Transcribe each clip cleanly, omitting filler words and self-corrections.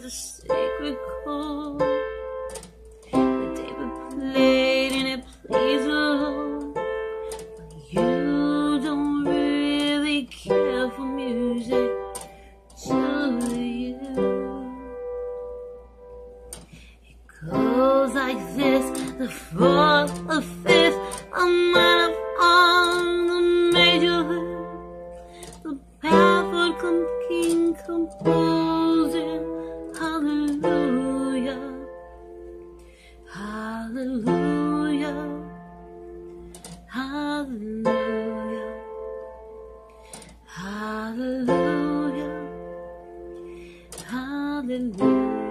a sacred chord that David played and it pleased the Lord. But you don't really care for music, do you? It goes like this: the fourth, the fifth, a minor on the major lift, the baffled king composing. Hallelujah, hallelujah, hallelujah, hallelujah, hallelujah.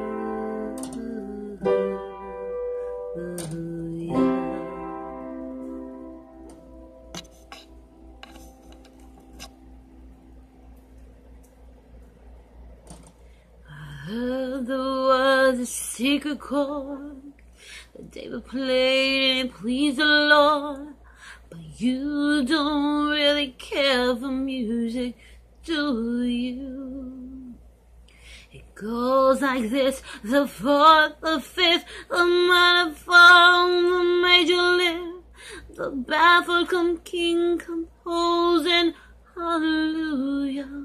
I heard there was a secret chord that David played and it pleased the Lord. But you don't really care for music, do you? It goes like this: the fourth, the fifth, the minor fall, the major lift, the baffled king composing. Hallelujah,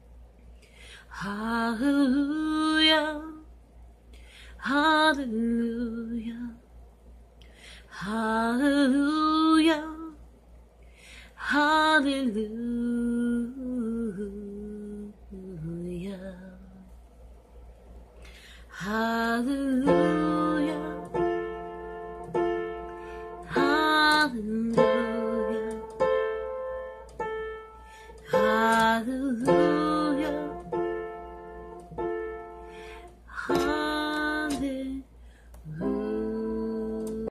hallelujah, hallelujah, hallelujah, hallelujah, hallelujah, hallelujah, hallelujah, hallelujah.